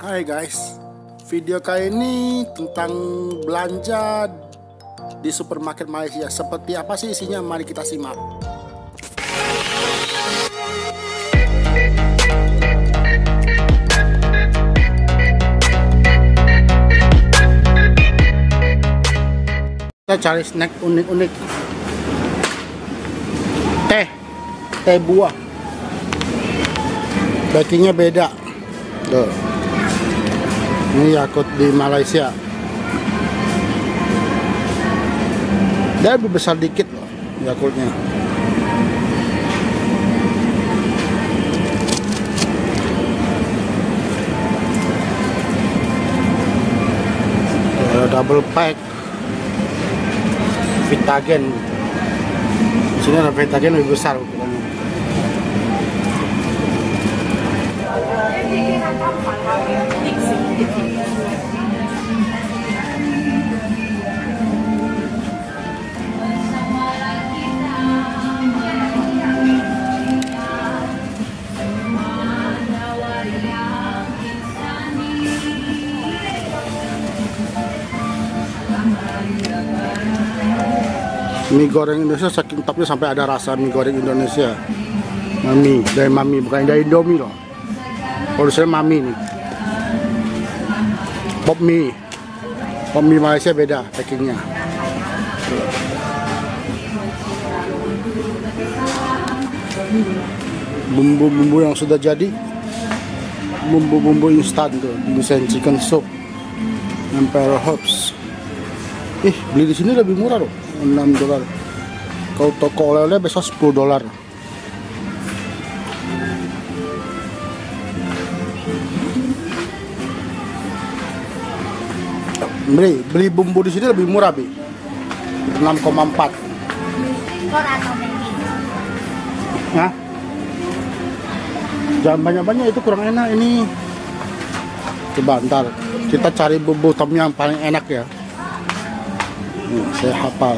Hai guys, video kali ini tentang belanja di supermarket Malaysia. Seperti apa sih isinya? Mari kita simak. Kita cari snack unik-unik. Teh buah. Packingnya beda. Tuh. Ini Yakult di Malaysia. Dia lebih besar dikit loh Yakultnya. Ada double pack Vitagen. Di sini ada Vitagen lebih besar ukurannya. Mie goreng Indonesia saking topnya sampai ada rasa mie goreng Indonesia. Mami, dari Mami, bukan dari Indomie loh. Produsernya Mami nih. Pop mie Malaysia beda packingnya. Bumbu-bumbu yang sudah jadi, bumbu-bumbu instan tuh, Indonesian chicken soup, Emperor Herbs. Beli di sini lebih murah loh, $6. Kalau toko oleh-oleh besok $10. Beli bumbu di sini lebih murah, Bi. 6,4. Nah, jangan banyak-banyak, itu kurang enak ini. Coba ntar kita cari bumbu tom yang paling enak ya. Saya hafal.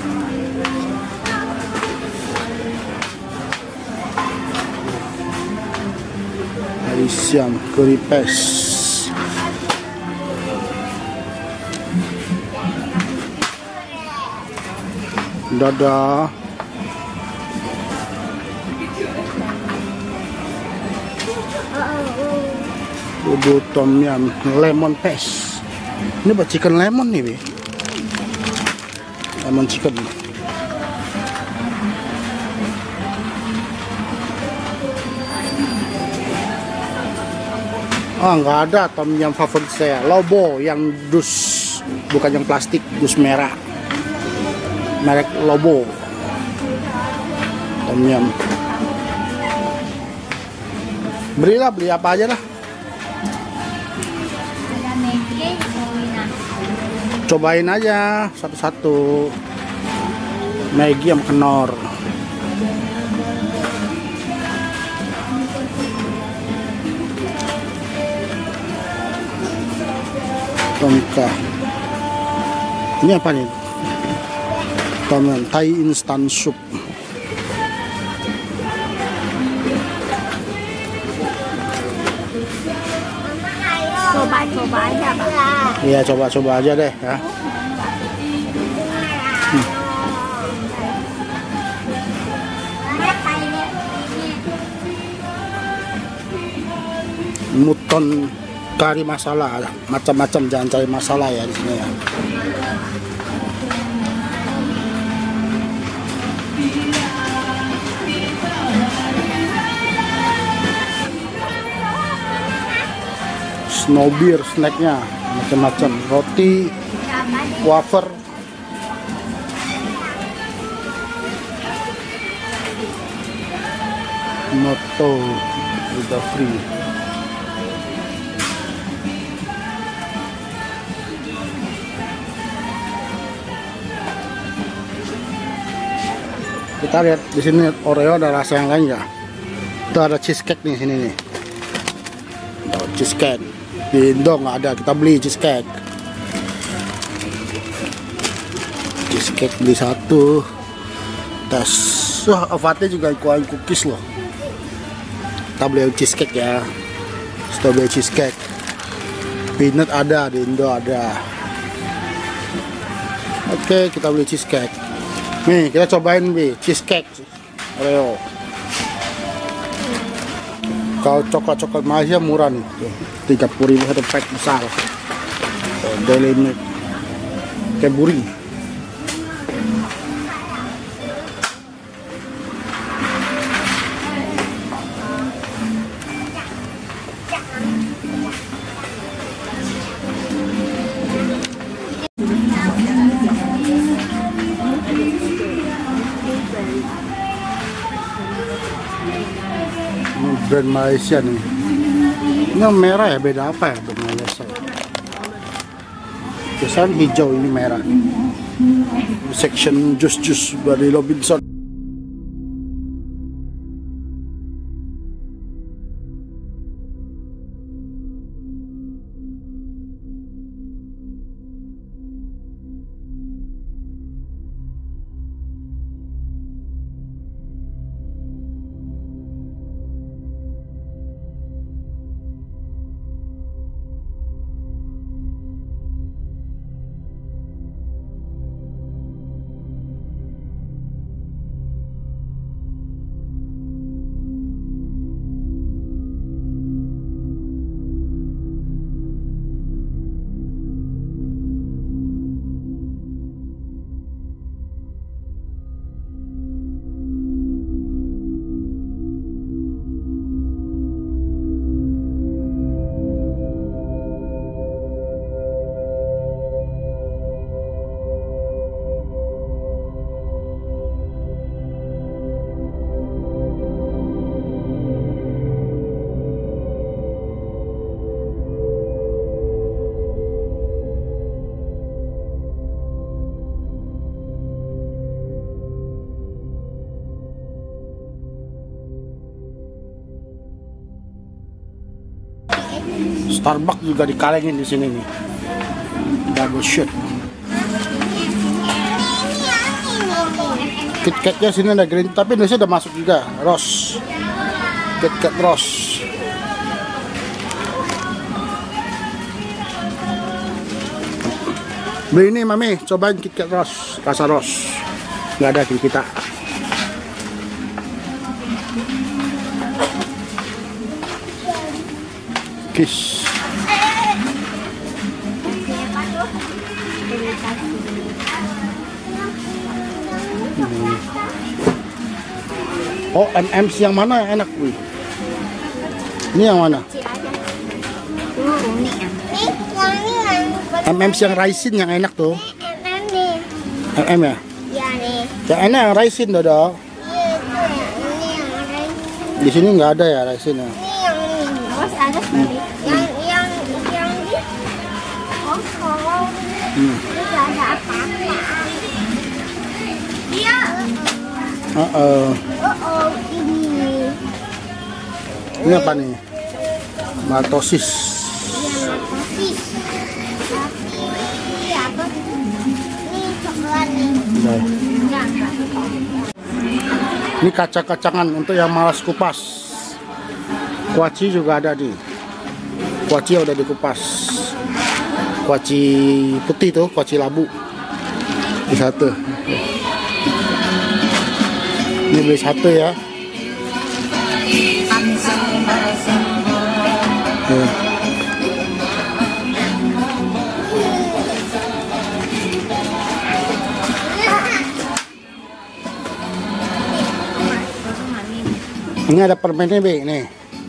Malaysian curry paste. Dadah. Bumbu tom yum lemon paste. Ini buat chicken lemon nih, Bi. Lemon chicken. Nggak ada tom yum favorit saya. Lobo yang dus, bukan yang plastik, dus merah. Merek Lobo. Tom yum. Beli apa aja lah. Cobain aja satu-satu. Maggi sama Knorr. Tongkah. Ini apa nih? Thai instant soup. Coba aja, Pak. Iya, coba aja deh ya. Muton kari masala, macam-macam, jangan cari masalah ya di sini ya. Snow beer snacknya macam-macam, roti, wafer, moto udah free. Kita lihat di sini Oreo ada rasa yang lain ya. Itu ada cheesecake nih sini nih. Cheesecake. Di Indo nggak ada, kita beli cheesecake. Cheesecake beli satu. Tes. Wah, Avate juga ikuan cookies loh. Kita beli cheesecake ya. Strawberry cheesecake. Peanut ada, di Indo ada. Oke, kita beli cheesecake. Nih, kita cobain cheesecake Oreo. Kalau coklat-coklat Malaysia murah nih, 30.000 satu pack besar. Daily Milk, Cadbury. Brand Malaysia nih. Ini yang merah ya, beda apa ya brand Malaysia? Biasanya hijau, ini merah. Section jus dari Robinson. Starbucks juga dikalengin di sini nih. Double shot. KitKatnya sini ada green, tapi Indonesia udah masuk juga. Rose, KitKat Rose. Beli ini mami, cobain KitKat Rose, rasa rose. Nggak ada di kita. Kiss. Oh, M&M's yang mana yang enak, Wih? Ini yang mana? M&M's yang raisin yang enak tuh. M&M ya? Iya nih. Yang enak yang raisin, Dodo. Iya tuh ini yang raisin. Di sini nggak ada ya raisin ya? Ini yang ini. Bos ada sekali. Yang ini. Oh, kalau ini nggak ada apa-apa. Iya. Ini. Ini apa nih? Maltosis. Iya, maltosis. Tapi ini apa? Ini coklat nih. Enggak. Ini kacang-kacangan untuk yang malas kupas. Kuaci juga ada nih. Kuaci udah dikupas. Kuaci putih tuh, kuaci labu. Ini satu. Ini beli satu ya. Ini ada permennya Be, nih.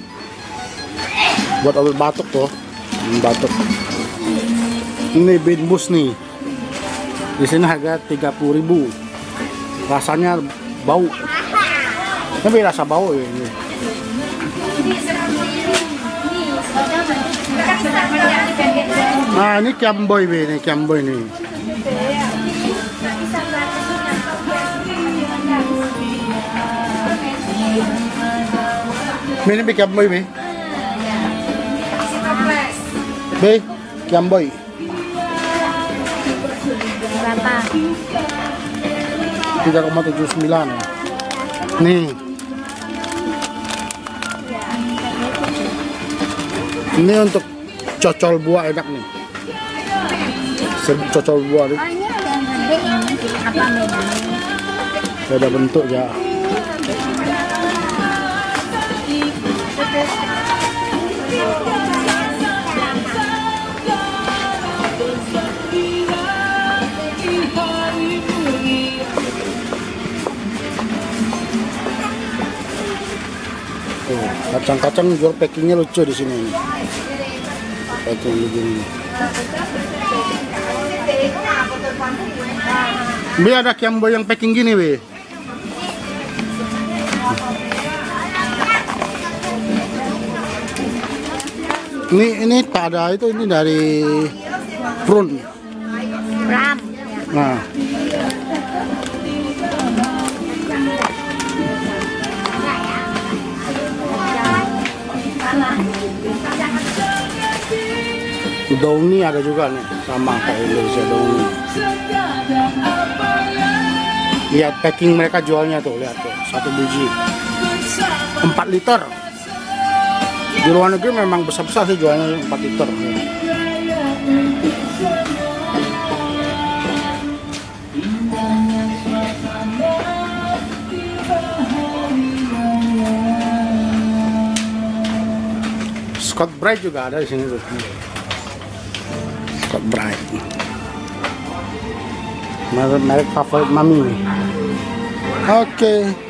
Buat obat batuk tuh. Batuk. Ini Binbus nih. Di sini harga 30.000. Rasanya bau. Ini rasa bau ya ini. Nah, ini Kiamboy Be, nih Kiamboy nih. Ini Be Kiamboy Be. Be Kiamboy. Berapa? 3,79. Nih. Ini untuk cocol buah enak nih. Serbuk cocol buah nih. Oh, ini ada yang gede ini. Apa bedanya? Beda bentuk ya. Tuh, kacang-kacang jual packingnya lucu di sini nih. Packing begini. Bi ada kiambo yang packing gini, Bi. Ini tak ada itu, ini dari prune. Ram. Nah, Downy ada juga nih, sama kayak Indonesia Downy. Lihat packing mereka jualnya tuh, lihat tuh, 1 biji 4 liter. Di luar negeri memang besar-besar sih jualnya 4 liter. Scott Brite juga ada di sini tuh. Scott Brite. Merek favorit mami. Oke.